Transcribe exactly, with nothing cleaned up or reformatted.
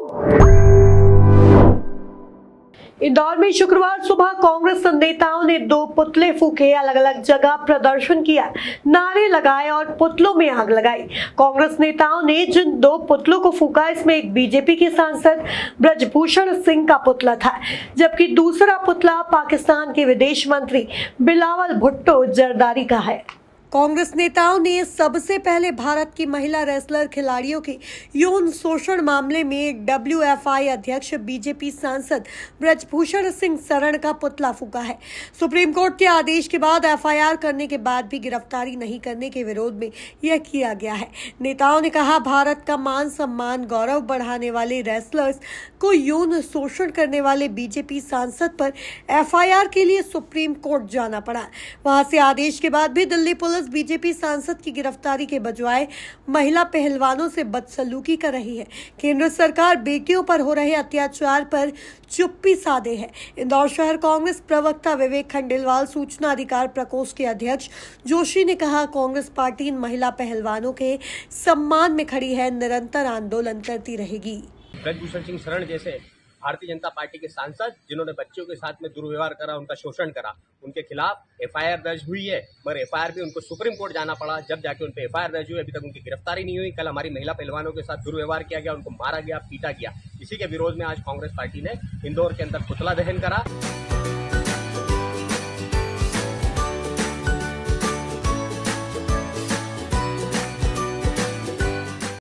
इंदौर में शुक्रवार सुबह कांग्रेस नेताओं ने दो पुतले फूके, अलग अलग जगह प्रदर्शन किया, नारे लगाए और पुतलों में आग लगाई। कांग्रेस नेताओं ने जिन दो पुतलों को फूका, इसमें एक बीजेपी के सांसद ब्रजभूषण सिंह का पुतला था, जबकि दूसरा पुतला पाकिस्तान के विदेश मंत्री बिलावल भुट्टो जरदारी का है। कांग्रेस नेताओं ने सबसे पहले भारत की महिला रेसलर खिलाड़ियों के यौन शोषण मामले में डब्ल्यू एफ आई अध्यक्ष बीजेपी सांसद ब्रजभूषण सिंह शरण का पुतला फूका है। सुप्रीम कोर्ट के आदेश के बाद एफ आई आर करने के बाद भी गिरफ्तारी नहीं करने के विरोध में यह किया गया है। नेताओं ने कहा, भारत का मान सम्मान गौरव बढ़ाने वाले रेसलर्स को यौन शोषण करने वाले बीजेपी सांसद पर एफ आई आर के लिए सुप्रीम कोर्ट जाना पड़ा। वहां से आदेश के बाद भी दिल्ली पुलिस बीजेपी सांसद की गिरफ्तारी के बजाय महिला पहलवानों से बदसलूकी कर रही है। केंद्र सरकार बेटियों पर हो रहे अत्याचार पर चुप्पी साधे है। इंदौर शहर कांग्रेस प्रवक्ता विवेक खंडेलवाल, सूचना अधिकार प्रकोष्ठ के अध्यक्ष जोशी ने कहा, कांग्रेस पार्टी इन महिला पहलवानों के सम्मान में खड़ी है, निरंतर आंदोलन करती रहेगी। ब्रजभूषण सिंह शरण जैसे भारतीय जनता पार्टी के सांसद जिन्होंने बच्चों के साथ में दुर्व्यवहार करा, उनका शोषण करा, उनके खिलाफ एफ आई आर दर्ज हुई है, मगर एफ आई आर भी उनको सुप्रीम कोर्ट जाना पड़ा, जब जाके उन पे एफ आई आर दर्ज हुई। अभी तक उनकी गिरफ्तारी नहीं हुई। कल हमारी महिला पहलवानों के साथ दुर्व्यवहार किया गया, उनको मारा गया, पीटा गया। इसी के विरोध में आज कांग्रेस पार्टी ने इंदौर के अंदर पुतला दहन करा।